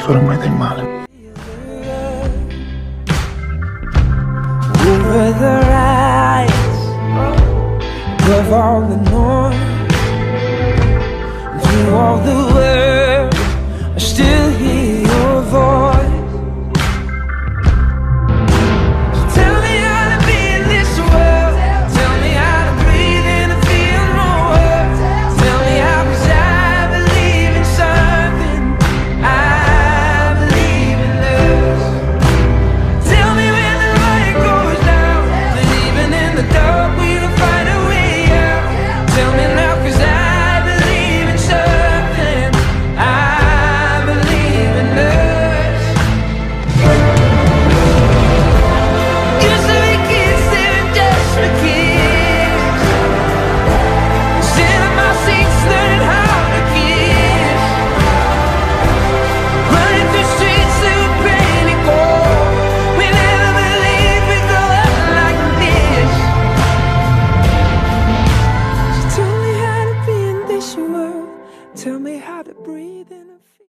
farò mai del male. Over the rise, above all the noise, through all the words, I still hear your voice. So tell me how to be in this world. Tell me how to breathe in and feel no words. Tell me how, 'cause I believe in something. I believe in love. Tell me when the light goes down, that even in the dark we'll find a way out. Tell me now, 'cause I believe in something. I believe in us. Used to be kids, they were just for kids. Sitting in my seats, learning how to kiss. Running through streets that were painted and gold. We never believed we'd grow up like this. So tell me how to be in this world. Tell me how to breathe in a